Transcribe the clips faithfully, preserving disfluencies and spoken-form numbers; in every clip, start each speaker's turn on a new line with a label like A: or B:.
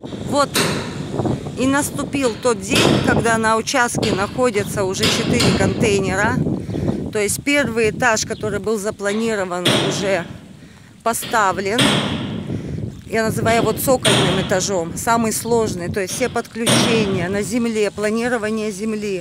A: Вот и наступил тот день, когда на участке находятся уже четыре контейнера. То есть первый этаж, который был запланирован, уже поставлен. Я называю его цокольным этажом, самый сложный. То есть все подключения на земле, планирование земли,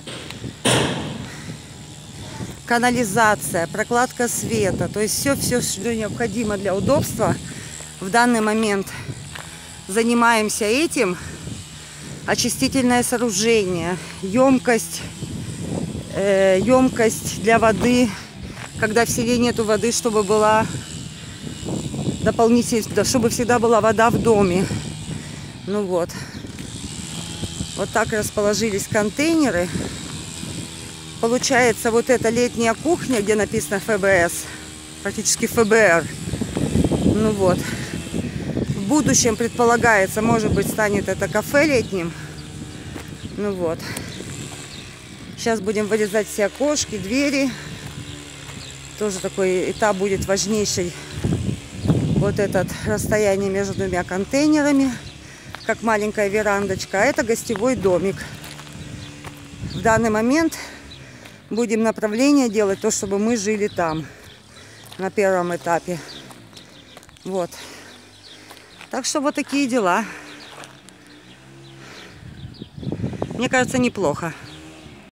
A: канализация, прокладка света. То есть все, все, что необходимо для удобства. В данный момент занимаемся этим. Очистительное сооружение, емкость, э, емкость для воды, когда в селе нету воды, чтобы была дополнительно, чтобы всегда была вода в доме. Ну вот. Вот так расположились контейнеры. Получается, вот эта летняя кухня, где написано эф бэ эс, практически эф бэ эр. Ну вот. В будущем, предполагается, может быть, станет это кафе летним. Ну вот. Сейчас будем вырезать все окошки, двери. Тоже такой этап будет важнейший. Вот это расстояние между двумя контейнерами, как маленькая верандочка. А это гостевой домик. В данный момент будем направление делать, то, чтобы мы жили там, на первом этапе. Вот. Так что вот такие дела. Мне кажется, неплохо.